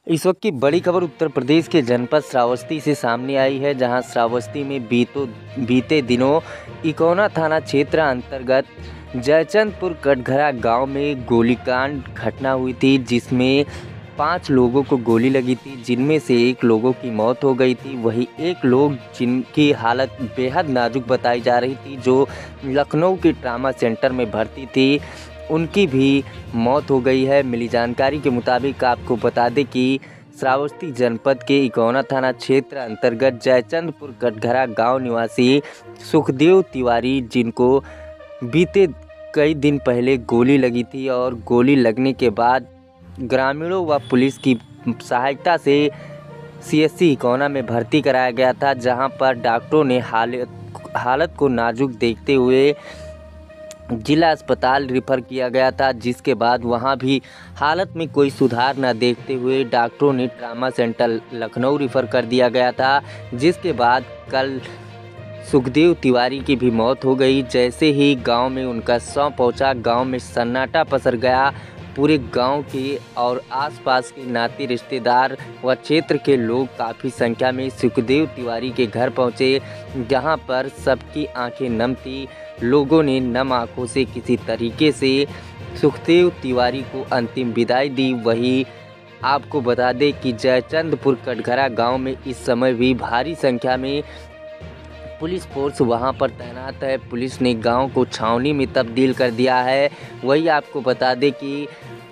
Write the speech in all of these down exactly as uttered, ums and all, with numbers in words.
इस वक्त की बड़ी खबर उत्तर प्रदेश के जनपद श्रावस्ती से सामने आई है, जहां श्रावस्ती में बीतो बीते दिनों इकोना थाना क्षेत्र अंतर्गत जयचंदपुर कटघरा गांव में गोलीकांड घटना हुई थी, जिसमें पाँच लोगों को गोली लगी थी, जिनमें से एक लोगों की मौत हो गई थी। वही एक लोग जिनकी हालत बेहद नाजुक बताई जा रही थी, जो लखनऊ के ट्रामा सेंटर में भर्ती थी, उनकी भी मौत हो गई है। मिली जानकारी के मुताबिक आपको बता दें कि श्रावस्ती जनपद के इकोना थाना क्षेत्र अंतर्गत जयचंदपुर कटघरा गांव निवासी सुखदेव तिवारी, जिनको बीते कई दिन पहले गोली लगी थी और गोली लगने के बाद ग्रामीणों व पुलिस की सहायता से सीएससी इकोना में भर्ती कराया गया था, जहां पर डॉक्टरों ने हालत हालत को नाजुक देखते हुए जिला अस्पताल रिफ़र किया गया था, जिसके बाद वहां भी हालत में कोई सुधार न देखते हुए डॉक्टरों ने ट्रामा सेंटर लखनऊ रिफ़र कर दिया गया था, जिसके बाद कल सुखदेव तिवारी की भी मौत हो गई। जैसे ही गांव में उनका शव पहुंचा, गांव में सन्नाटा पसर गया। पूरे गांव के और आसपास के नाते रिश्तेदार व क्षेत्र के लोग काफ़ी संख्या में सुखदेव तिवारी के घर पहुंचे, जहां पर सबकी आंखें नम थी। लोगों ने नम आंखों से किसी तरीके से सुखदेव तिवारी को अंतिम विदाई दी। वही आपको बता दें कि जयचंदपुर कटघरा गांव में इस समय भी भारी संख्या में पुलिस फोर्स वहां पर तैनात है। पुलिस ने गांव को छावनी में तब्दील कर दिया है। वही आपको बता दें कि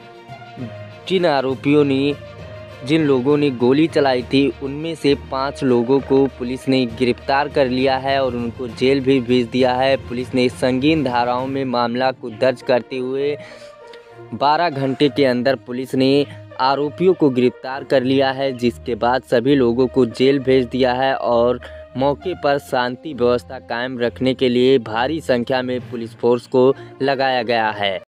जिन आरोपियों ने जिन लोगों ने गोली चलाई थी, उनमें से पाँच लोगों को पुलिस ने गिरफ्तार कर लिया है और उनको जेल भी भेज दिया है। पुलिस ने संगीन धाराओं में मामला को दर्ज करते हुए बारह घंटे के अंदर पुलिस ने आरोपियों को गिरफ्तार कर लिया है, जिसके बाद सभी लोगों को जेल भेज दिया है और मौके पर शांति व्यवस्था कायम रखने के लिए भारी संख्या में पुलिस फोर्स को लगाया गया है।